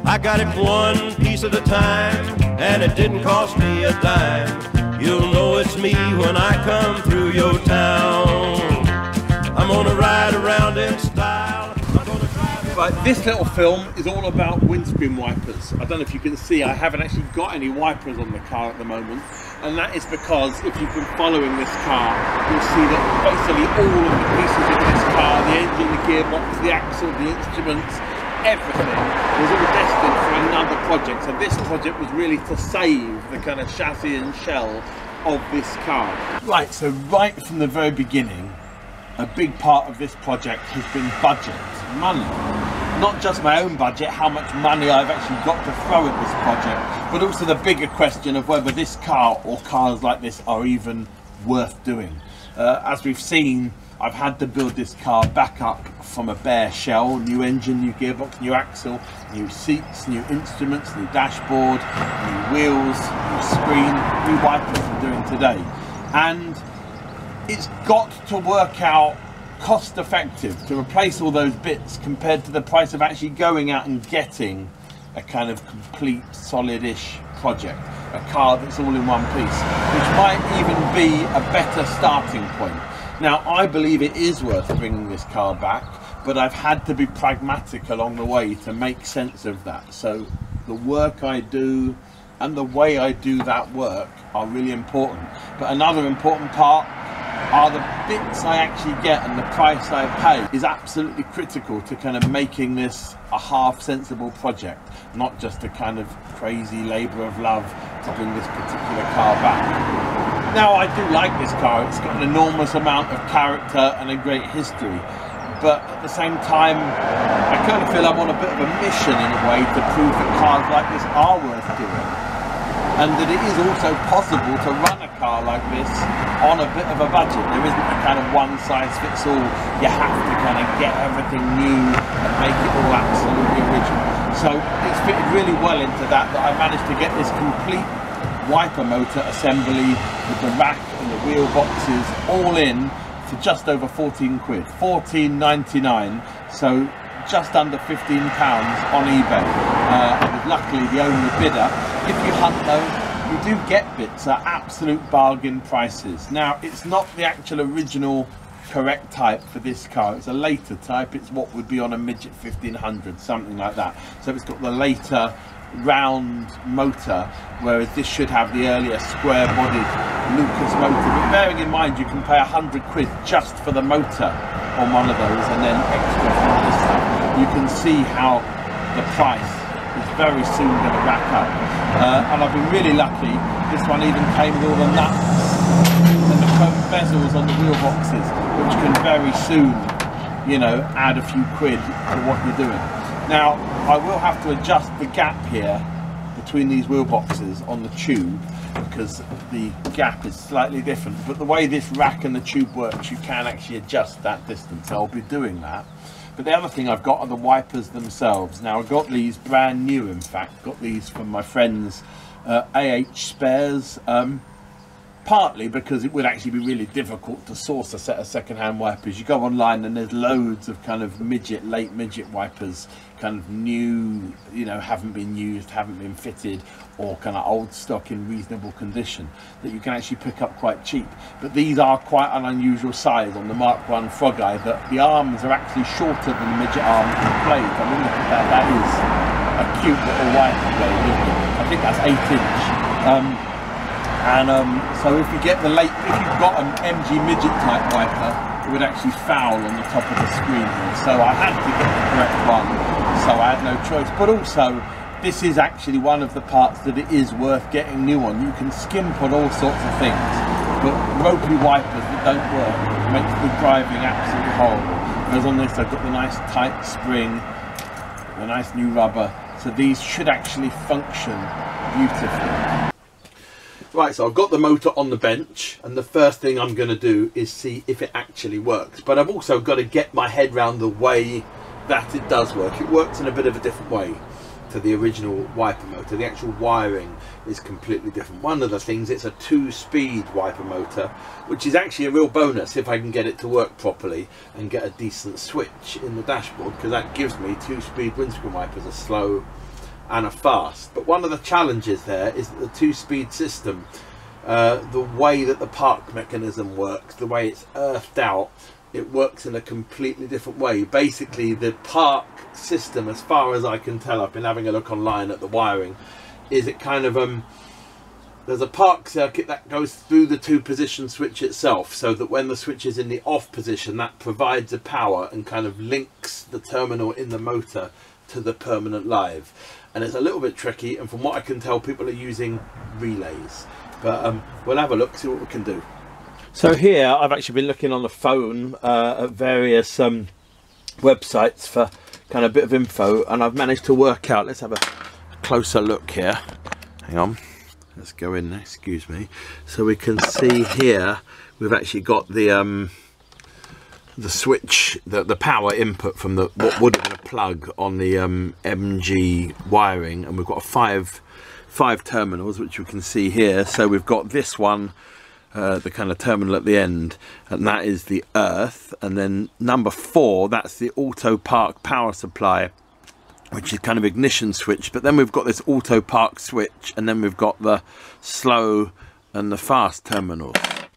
I got it one piece at a time, and it didn't cost me a dime. You'll know it's me when I come through your town. I'm gonna ride around in style. I'm gonna drive. Right, this little film is all about windscreen wipers. I don't know if you can see, I haven't actually got any wipers on the car at the moment, and that is because if you've been following this car, you'll see that basically all of the pieces of this car, the engine, the gearbox, the axle, the instruments, everything was all destined for another project. So this project was really to save the kind of chassis and shell of this car. Right, so right from the very beginning, a big part of this project has been budget, money. Not just my own budget, how much money I've actually got to throw at this project, but also the bigger question of whether this car or cars like this are even worth doing. As we've seen, I've had to build this car back up from a bare shell, new engine, new gearbox, new axle, new seats, new instruments, new dashboard, new wheels, new screen, new wipers I'm doing today. And it's got to work out cost effective to replace all those bits compared to the price of actually going out and getting a kind of complete solid-ish project, a car that's all in one piece, which might even be a better starting point. Now, I believe it is worth bringing this car back, but I've had to be pragmatic along the way to make sense of that. So the work I do and the way I do that work are really important. But another important part are the bits I actually get, and the price I pay is absolutely critical to kind of making this a half sensible project, not just a kind of crazy labour of love to bring this particular car back. Now, I do like this car, it's got an enormous amount of character and a great history, but at the same time I kind of feel I'm on a bit of a mission in a way to prove that cars like this are worth doing, and that it is also possible to run a car like this on a bit of a budget. There isn't a kind of one size fits all, you have to kind of get everything new and make it all absolutely original. So it's fitted really well into that I managed to get this complete wiper motor assembly with the rack and the wheel boxes all in for just over 14 quid, 14.99, so just under £15 on eBay. I was luckily the only bidder. If you hunt though, you do get bits at absolute bargain prices. Now, it's not the actual original correct type for this car, it's a later type, it's what would be on a Midget 1500, something like that. So it's got the later round motor, whereas this should have the earlier square bodied Lucas motor. But bearing in mind you can pay 100 quid just for the motor on one of those and then extra for this stuff, you can see how the price is very soon going to rack up. And I've been really lucky, this one even came with all the nuts and the chrome bezels on the wheel boxes, which can very soon, you know, add a few quid to what you're doing. Now, I will have to adjust the gap here between these wheel boxes on the tube because the gap is slightly different, but the way this rack and the tube works, you can actually adjust that distance. I'll be doing that. But the other thing I've got are the wipers themselves. Now, I've got these brand new, in fact, got these from my friends AH Spares, partly because it would actually be really difficult to source a set of second-hand wipers. You go online and there's loads of kind of late midget wipers, kind of new, you know, haven't been used, haven't been fitted, or kind of old stock in reasonable condition that you can actually pick up quite cheap. But these are quite an unusual size on the Mk1 Frogeye, that the arms are actually shorter than the midget arms of the blade. I mean, look at that, that is a cute little wiper blade, isn't it? I think that's 8 inch. So if you get the if you've got an MG midget type wiper, it would actually foul on the top of the screen here. So I had to get the correct one, so I had no choice. But also, this is actually one of the parts that it is worth getting new on. You can skimp on all sorts of things, but ropey wipers that don't work makes the driving absolutely horrible. Whereas on this, I've got the nice tight spring, the nice new rubber, so these should actually function beautifully. Right, so I've got the motor on the bench, and the first thing I'm going to do is see if it actually works. But I've also got to get my head around the way that it does work. It works in a bit of a different way to the original wiper motor. The actual wiring is completely different. One of the things, it's a 2-speed wiper motor, which is actually a real bonus if I can get it to work properly and get a decent switch in the dashboard, because that gives me 2-speed windscreen wipers, a slow and a fast. But one of the challenges there is that the 2-speed system, the way that the park mechanism works, the way it's earthed out, it works in a completely different way. Basically, the park system, as far as I can tell, I've been having a look online at the wiring, is it kind of there's a park circuit that goes through the 2-position switch itself, so that when the switch is in the off position, that provides a power and kind of links the terminal in the motor to the permanent live. And it's a little bit tricky, and from what I can tell, people are using relays. But we'll have a look, see what we can do. So here I've actually been looking on the phone at various websites for kind of a bit of info, and I've managed to work out, let's have a closer look here. Hang on, let's go in, excuse me. So we can see here we've actually got the switch, the power input from the what would have been a plug on the MG wiring, and we've got five terminals, which we can see here. So we've got this one, the kind of terminal at the end, and that is the earth, and then number 4, that's the auto park power supply, which is kind of ignition switch. But then we've got this auto park switch, and then we've got the slow and the fast terminals.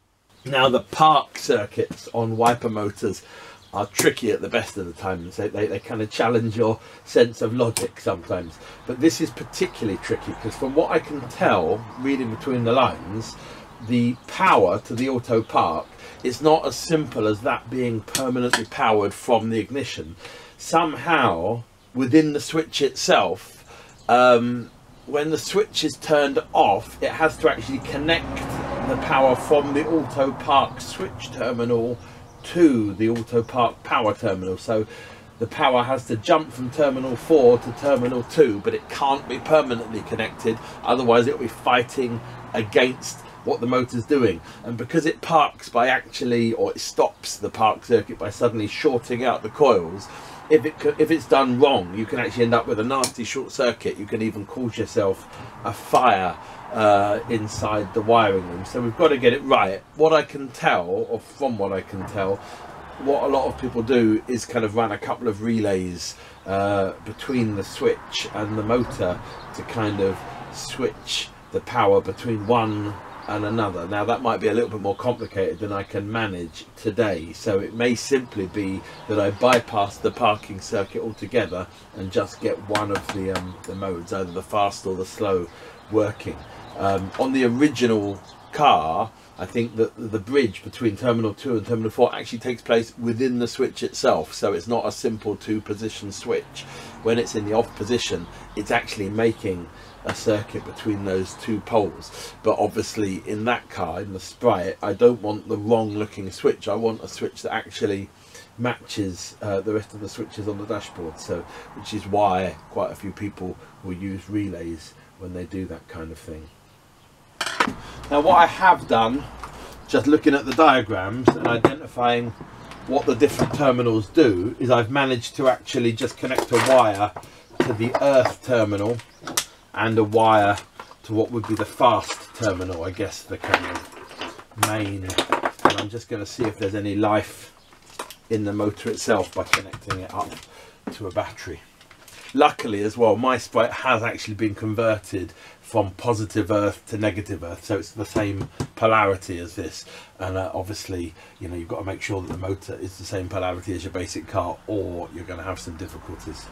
Now the park circuits on wiper motors are tricky at the best of the times. They kind of challenge your sense of logic sometimes, but this is particularly tricky because from what I can tell, reading between the lines, the power to the auto park is not as simple as that being permanently powered from the ignition. Somehow within the switch itself, when the switch is turned off, it has to actually connect the power from the auto park switch terminal to the auto park power terminal. So the power has to jump from terminal 4 to terminal 2, but it can't be permanently connected, otherwise it'll be fighting against what the motor's doing. And because it parks by actually, or it stops the park circuit by suddenly shorting out the coils, if it's done wrong, you can actually end up with a nasty short circuit. You can even cause yourself a fire inside the wiring room. So we've got to get it right. What I can tell, or from what I can tell, what a lot of people do is kind of run a couple of relays between the switch and the motor to kind of switch the power between one and another. Now that might be a little bit more complicated than I can manage today, so it may simply be that I bypass the parking circuit altogether and just get one of the modes, either the fast or the slow, working. On the original car, I think that the bridge between terminal 2 and terminal 4 actually takes place within the switch itself, so it's not a simple 2-position switch. When it's in the off position, it's actually making a circuit between those 2 poles. But obviously in that car, in the Sprite, I don't want the wrong looking switch. I want a switch that actually matches the rest of the switches on the dashboard, so which is why quite a few people will use relays when they do that kind of thing. Now what I have done, just looking at the diagrams and identifying what the different terminals do, is I've managed to actually just connect a wire to the earth terminal and a wire to what would be the fast terminal, I guess the kind of main. And I'm just going to see if there's any life in the motor itself by connecting it up to a battery. Luckily as well, my Sprite has actually been converted from positive earth to negative earth, so it's the same polarity as this. And obviously, you know, you've got to make sure that the motor is the same polarity as your basic car, or you're going to have some difficulties.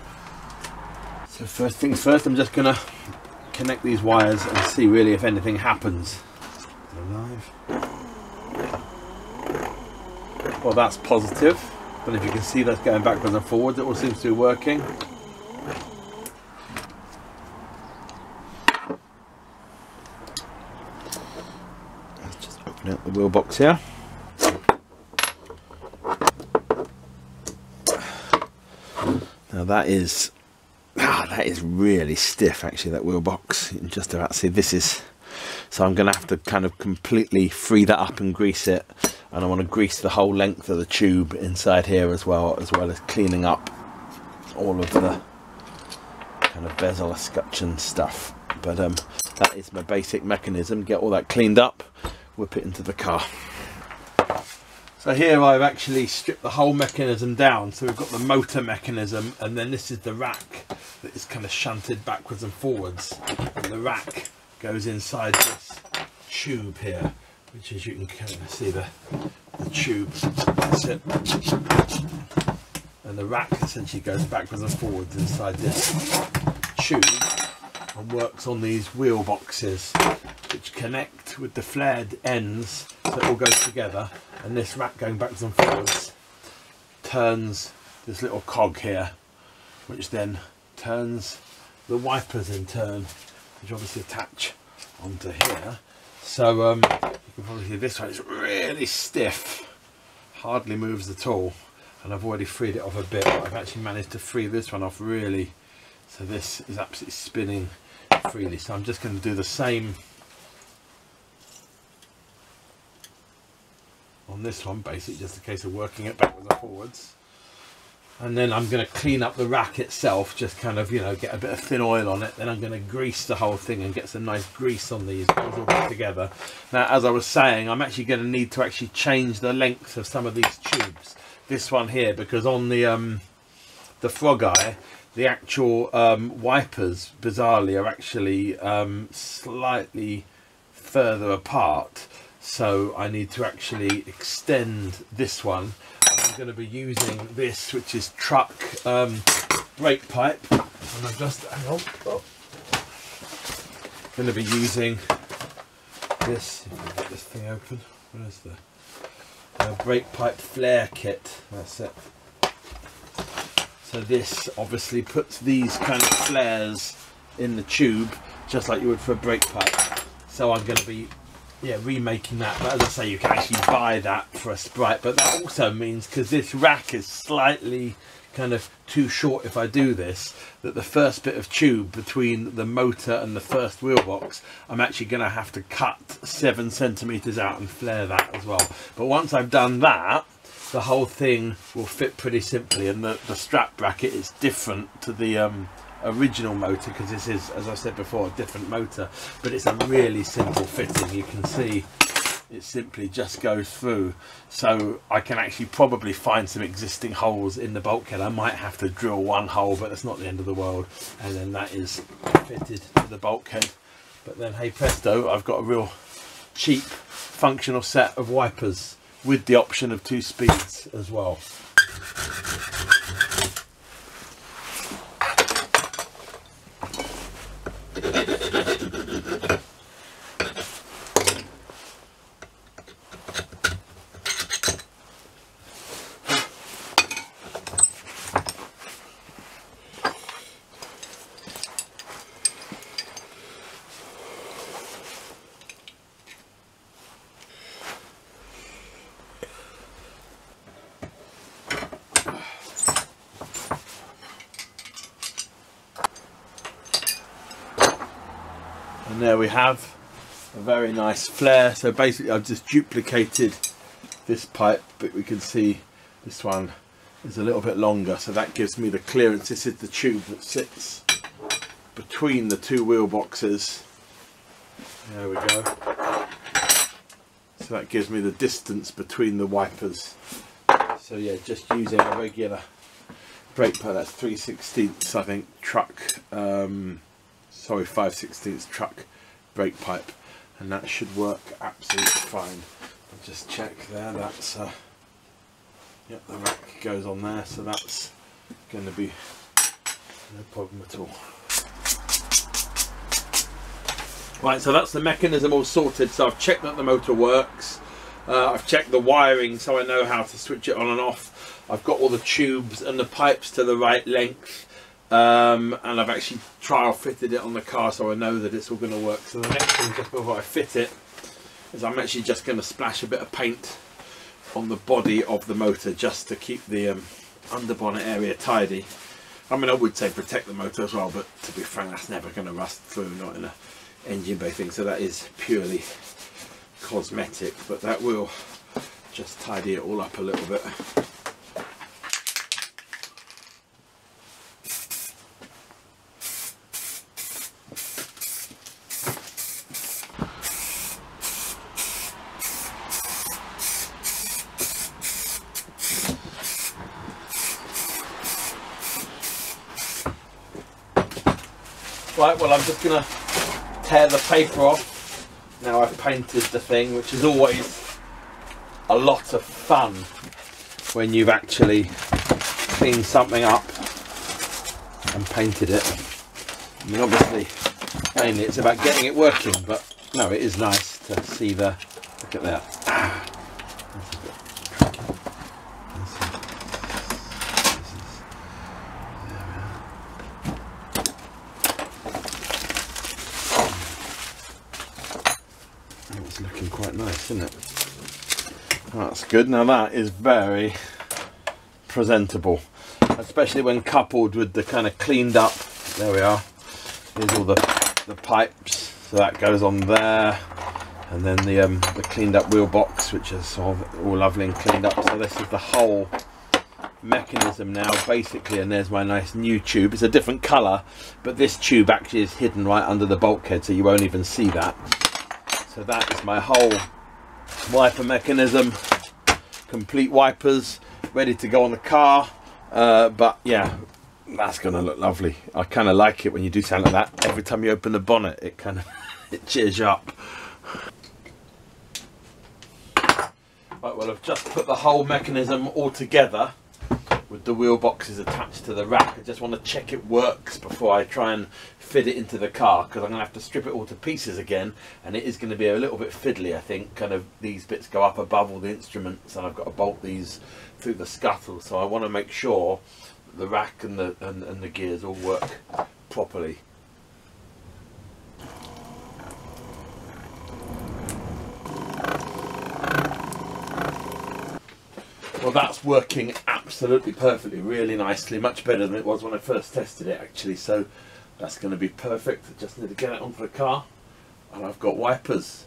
So first things first, I'm just going to connect these wires and see really if anything happens. Alive. Well, that's positive. But if you can see, that's going backwards and forwards. It all seems to be working. Let's just open up the wheel box here. Now that is really stiff, actually, that wheel box. You can just about see this is, so I'm going to have to kind of completely free that up and grease it, and I want to grease the whole length of the tube inside here as well as cleaning up all of the kind of bezel escutcheon stuff. But that is my basic mechanism. Get all that cleaned up, whip it into the car. So here I've actually stripped the whole mechanism down. So we've got the motor mechanism, and then this is the rack that is kind of shunted backwards and forwards, and the rack goes inside this tube here, which is, you can kind of see the tube. That's it. And the rack essentially goes backwards and forwards inside this tube and works on these wheel boxes, which connect with the flared ends, so it all goes together. And this rack going backwards and forwards turns this little cog here, which then turns the wipers in turn, which obviously attach onto here. So you can probably see this one is really stiff, hardly moves at all, and I've already freed it off a bit, but I've actually managed to free this one off really, so this is absolutely spinning freely. So I'm just going to do the same on this one, basically just a case of working it backwards and forwards. And then I'm going to clean up the rack itself, just kind of, you know, get a bit of thin oil on it. Then I'm going to grease the whole thing and get some nice grease on these, put it all back together. Now, as I was saying, I'm actually going to need to actually change the length of some of these tubes. This one here, because on the Frogeye, the actual wipers, bizarrely, are actually slightly further apart. So I need to actually extend this one. I'm going to be using this, which is truck brake pipe, and I'm just going to be using this. If I get this thing open, where's the brake pipe flare kit? That's it. So this obviously puts these kind of flares in the tube, just like you would for a brake pipe. So I'm going to be remaking that, but as I say, you can actually buy that for a Sprite. But that also means, because this rack is slightly kind of too short if I do this, that the first bit of tube between the motor and the first wheel box, I'm actually going to have to cut 7 centimeters out and flare that as well. But once I've done that, the whole thing will fit pretty simply, and the strap bracket is different to the original motor, because this is, as I said before, a different motor, but it's a really simple fitting. You can see it simply just goes through, so I can actually probably find some existing holes in the bulkhead. I might have to drill one hole, but that's not the end of the world, and then that is fitted to the bulkhead. But then, hey presto, I've got a real cheap functional set of wipers with the option of 2 speeds as well. And there we have a very nice flare. So basically I've just duplicated this pipe, but we can see this one is a little bit longer, so that gives me the clearance. This is the tube that sits between the 2 wheel boxes. There we go. So that gives me the distance between the wipers. So yeah, just using a regular brake pipe, that's 3/16 I think truck, sorry, 5/16 truck brake pipe, and that should work absolutely fine. I'll just check there, that's yep, the rack goes on there, so that's going to be no problem at all. Right, so that's the mechanism all sorted. So I've checked that the motor works, I've checked the wiring so I know how to switch it on and off, I've got all the tubes and the pipes to the right length, and I've actually trial fitted it on the car, so I know that it's all going to work. So the next thing, just before I fit it, is I'm actually just going to splash a bit of paint on the body of the motor, just to keep the underbonnet area tidy. I mean, I would say protect the motor as well, but to be frank, that's never going to rust through, not in a engine bay thing, so that is purely cosmetic, but that will just tidy it all up a little bit. Right, well, I'm just going to tear the paper off. Now I've painted the thing, which is always a lot of fun when you've actually cleaned something up and painted it. I mean, obviously, mainly it's about getting it working, but no, it is nice to see the, look at that. It's looking quite nice, isn't it? That's good. Now that is very presentable, especially when coupled with the kind of cleaned up, there we are, here's all the pipes, so that goes on there, and then the cleaned up wheel box, which is all lovely and cleaned up. So this is the whole mechanism now basically, and there's my nice new tube. It's a different colour, but this tube actually is hidden right under the bulkhead, so you won't even see that. So that is my whole wiper mechanism, complete wipers, ready to go on the car. But yeah, that's gonna look lovely. I kind of like it when you do something like that. Every time you open the bonnet, it kind of it cheers you up. Right, well, I've just put the whole mechanism all together with the wheel boxes attached to the rack. I just want to check it works before I try and fit it into the car, because I'm going to have to strip it all to pieces again, and it is going to be a little bit fiddly, I think. Kind of these bits go up above all the instruments, and I've got to bolt these through the scuttle, so I want to make sure the rack and the gears all work properly. Well, that's working absolutely perfectly, really nicely, much better than it was when I first tested it actually, so that's going to be perfect. I just need to get it onto the car, and I've got wipers.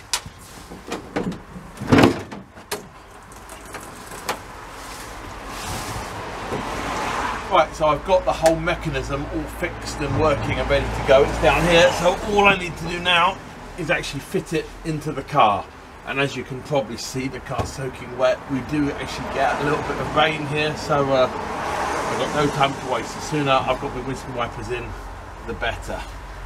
Right, so I've got the whole mechanism all fixed and working and ready to go. It's down here, so all I need to do now is actually fit it into the car. And as you can probably see, the car's soaking wet. We do actually get a little bit of rain here, so I've got no time to waste. The sooner I've got the windscreen wipers in, the better.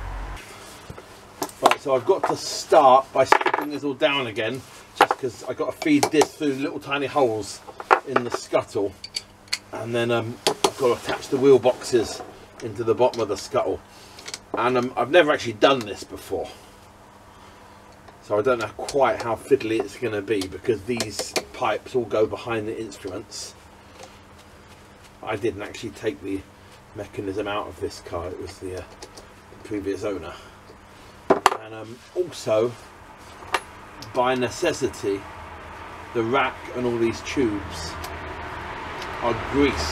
Right, so I've got to start by stripping this all down again, just because I've got to feed this through little tiny holes in the scuttle, and then I've got to attach the wheel boxes into the bottom of the scuttle. And I've never actually done this before, so I don't know quite how fiddly it's going to be, because these pipes all go behind the instruments. I didn't actually take the mechanism out of this car, it was the previous owner. And also, by necessity, the rack and all these tubes are greased.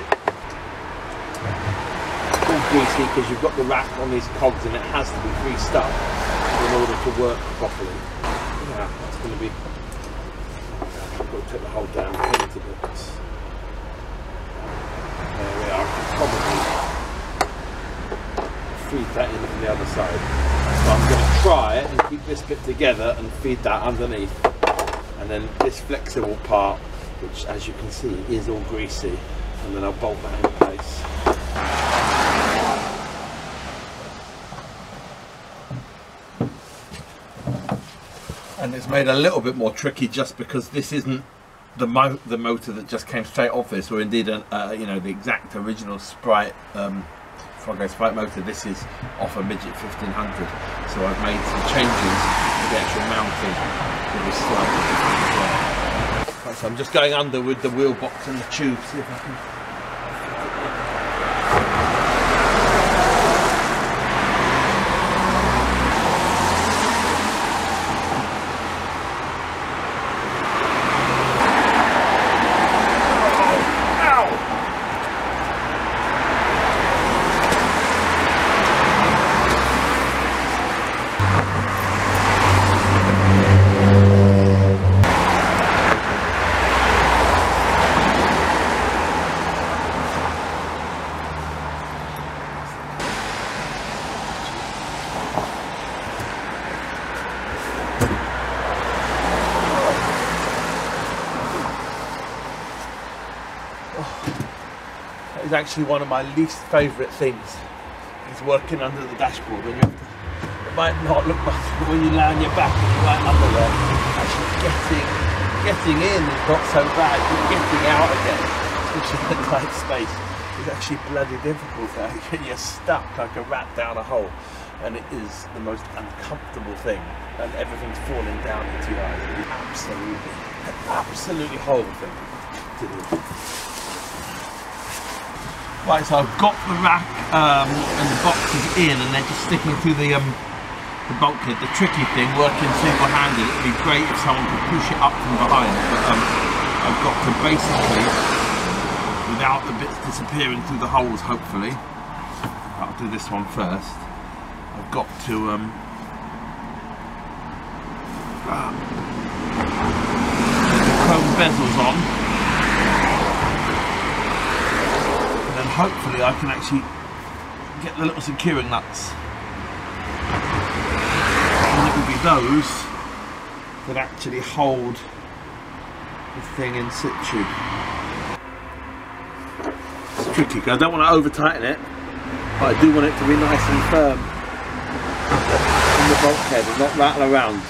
All greasy because you've got the rack on these cogs and it has to be greased up in order to work properly. Yeah, that's going to be... I've got to take the whole damn thing to bits. There we are. I can probably feed that in from the other side. So I'm going to try it and keep this bit together and feed that underneath. And then this flexible part, which as you can see is all greasy, and then I'll bolt that in place. And it's made a little bit more tricky just because this isn't the motor that just came straight off this, or indeed you know, the exact original Sprite Frogeye Sprite motor. This is off a Midget 1500, so I've made some changes to the actual mounting that is slightly different as well. Right, so I'm just going under with the wheel box and the tube, see if I can. Actually one of my least favourite things is working under the dashboard. When it might not look much, but when you lay on your back and you're right under there, actually getting in is not so bad, but getting out again, especially in a tight space, is actually bloody difficult. You're stuck like a rat down a hole, and it is the most uncomfortable thing, and everything's falling down into your eyes. It is absolutely horrible thing to do. Right, so I've got the rack and the boxes in, and they're just sticking through the bulkhead. The tricky thing, working single-handed, it would be great if someone could push it up from behind, but I've got to basically, without the bits disappearing through the holes, hopefully, I'll do this one first, I've got to get the chrome bezels on, and then hopefully I can actually get the little securing nuts. And it will be those that actually hold the thing in situ. It's tricky because I don't want to over tighten it, but I do want it to be nice and firm in the bulkhead and not rattle around.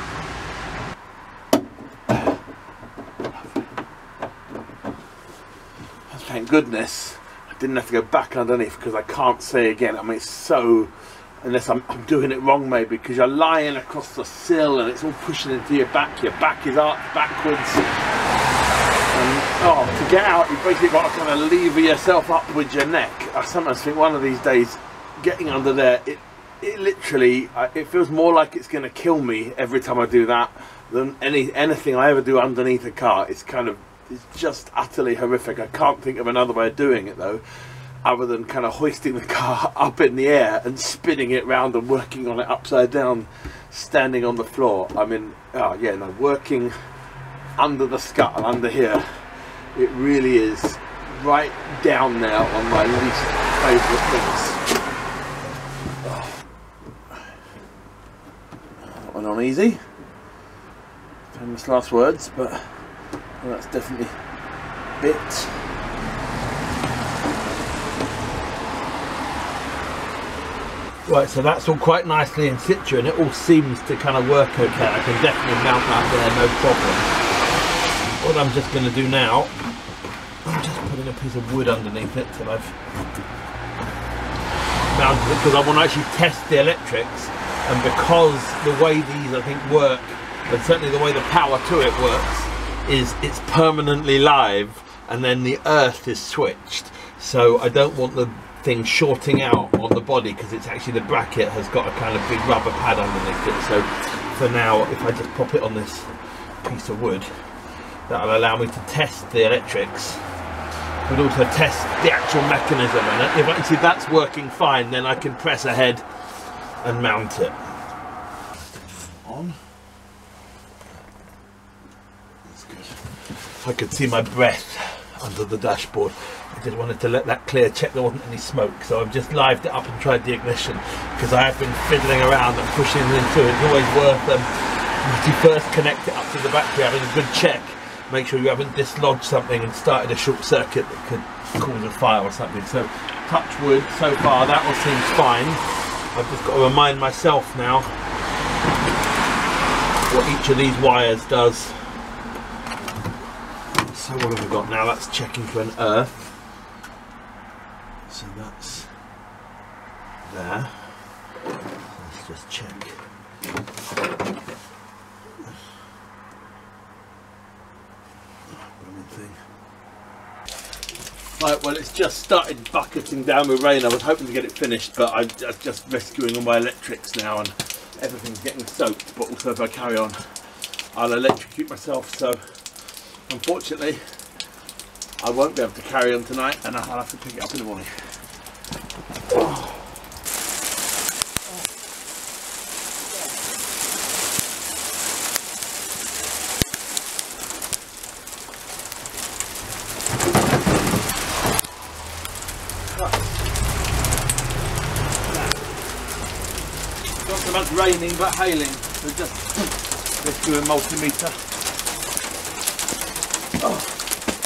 Thank goodness I didn't have to go back underneath, because I can't say again, I mean, it's so, unless I'm doing it wrong maybe, because you're lying across the sill and it's all pushing into your back is arched backwards, and to get out you've basically got to kind of lever yourself up with your neck. I sometimes think one of these days getting under there, it literally, it feels more like it's going to kill me every time I do that than anything I ever do underneath a car. It's just utterly horrific. I can't think of another way of doing it though, other than kind of hoisting the car up in the air and spinning it round and working on it upside down, standing on the floor. I mean, oh yeah, no, working under the scuttle, under here, it really is right down there on my least favourite things. That went on easy. Famous last words, but well, that's definitely bit. Right, so that's all quite nicely in situ and it all seems to kind of work okay. I can definitely mount that there, no problem. What I'm just going to do now, I'm just putting a piece of wood underneath it till I've mounted it, because I want to actually test the electrics, and because the way these I think work, and certainly the way the power to it works, is it's permanently live and then the earth is switched, so I don't want the thing shorting out on the body, because it's actually, the bracket has got a kind of big rubber pad underneath it. So for now, if I just pop it on this piece of wood, that'll allow me to test the electrics but also test the actual mechanism, and if I see that's working fine, then I can press ahead and mount it on. I could see my breath under the dashboard. I just wanted to let that clear, check there wasn't any smoke, so I've just lived it up and tried the ignition, because I have been fiddling around and pushing into it. It's always worth when you first connect it up to the battery, having a good check, make sure you haven't dislodged something and started a short circuit that could cause a fire or something. So touch wood, so far that all seems fine. I've just got to remind myself now what each of these wires does. So what have we got now? That's checking for an earth. So that's there. Let's just check. Right, well, it's just started bucketing down with rain. I was hoping to get it finished, but I'm just rescuing all my electrics now and everything's getting soaked. But also if I carry on, I'll electrocute myself. So unfortunately, I won't be able to carry on tonight, and I'll have to pick it up in the morning. Not so much raining, but hailing. So just let's do a multimeter.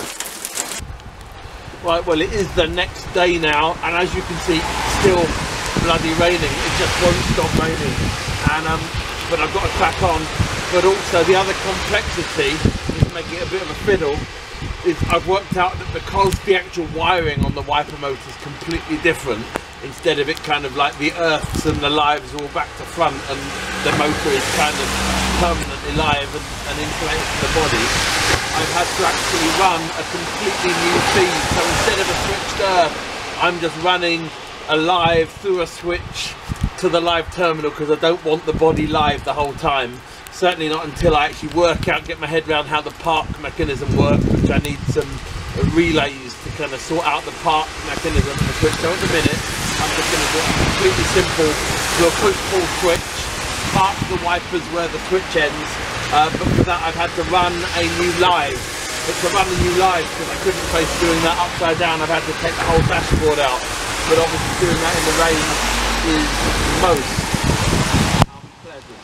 Right, well, it is the next day now, and as you can see, still bloody raining. It just won't stop raining, and but I've got to crack on. But also the other complexity is making it a bit of a fiddle. Is I've worked out that because the actual wiring on the wiper motor is completely different, instead of it kind of like the earths and the lives all back to front and the motor is kind of permanently live and insulated to the body, I've had to actually run a completely new feed. So instead of a switched earth, I'm just running a live through a switch to the live terminal, because I don't want the body live the whole time. Certainly not until I actually work out, get my head around how the park mechanism works, which I need some relays to kind of sort out the park mechanism of the switch. So at the minute, I'm just going to do it completely simple. Do a push-pull switch, park the wipers where the switch ends, but for that I've had to run a new live. But to run a new live, because I couldn't face doing that upside down, I've had to take the whole dashboard out. But obviously doing that in the rain is most unpleasant.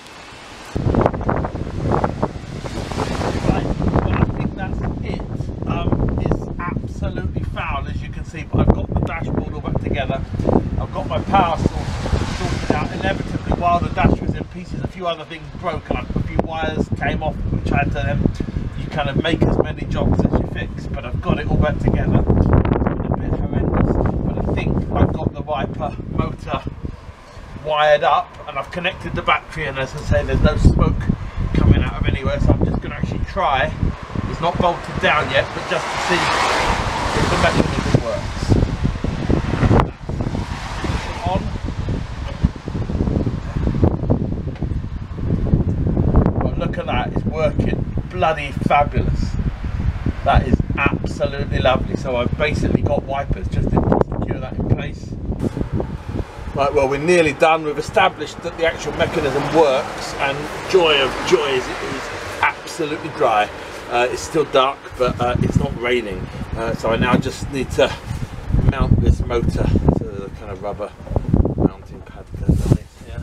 Right, well, I think that's it. It's absolutely foul, as you can see, but I've got the dashboard all back together. I've got my power source sorted out. Inevitably, while the dash was in pieces, a few other things broke, and a few wires came off, which I had to you kind of make as many jobs as you fix. But I've got it all back together. It's been a bit horrendous, but I think I've got the wiper motor wired up, and I've connected the battery, and as I say, there's no smoke coming out of anywhere, so I'm just going to actually try. It's not bolted down yet, but just to see if the mechanism works. On. Well, look at that, it's working. Bloody fabulous. That is absolutely lovely. So I've basically got wipers just to secure that in place. Right, well, we're nearly done. We've established that the actual mechanism works, and joy of joys, it is absolutely dry. It's still dark, but it's not raining. So I now just need to mount this motor to the kind of rubber mounting pad there. Yeah.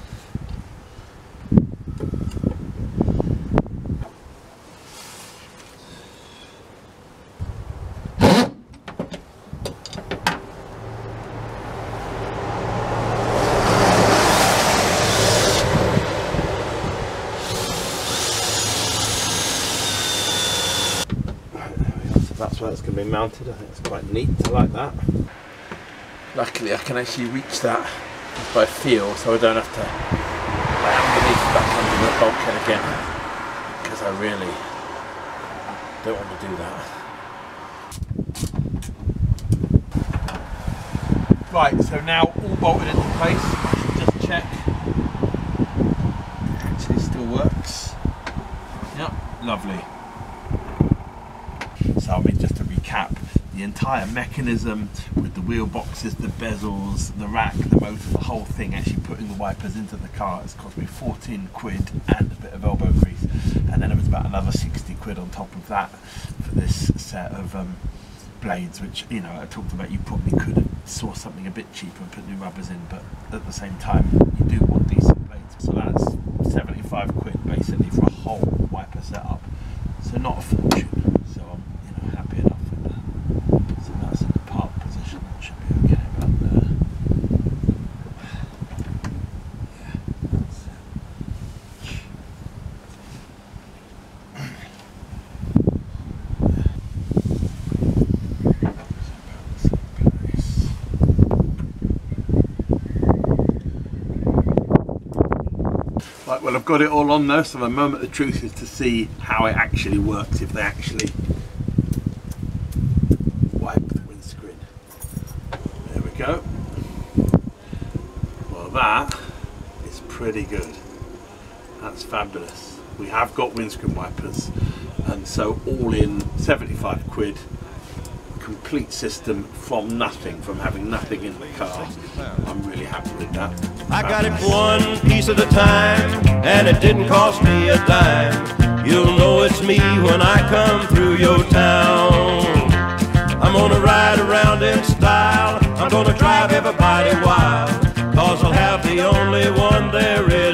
That's where it's going to be mounted. I think it's quite neat. I like that. Luckily I can actually reach that by feel, so I don't have to lay underneath back under the bulkhead again, because I really don't want to do that. Right, so now all bolted into place. Just check. Actually still works. Yep, lovely. So I mean, just to recap, the entire mechanism with the wheel boxes, the bezels, the rack, the motor, the whole thing, actually putting the wipers into the car, has cost me 14 quid and a bit of elbow grease, and then it was about another 60 quid on top of that for this set of blades, which, you know, I talked about, you probably could have sourced something a bit cheaper and put new rubbers in, but at the same time you do want decent blades. So that's 75 quid basically for a whole wiper setup, so not a fortune. So I'm happy enough with that. So that's in the park position, that should be okay about there. Yeah, that's it. Right, well, I've got it all on there, so the moment of truth is to see how it actually works, if they actually wipe the windscreen. There we go. Well, that is pretty good. That's fabulous. We have got windscreen wipers, and so all in 75 quid, complete system from nothing, from having nothing in the car. I'm really happy with that. I got it one piece at a time, and it didn't cost me a dime. You'll know it's me when I come through your town. I'm gonna ride around in style, I'm gonna drive everybody wild, 'cause I'll have the only one there is.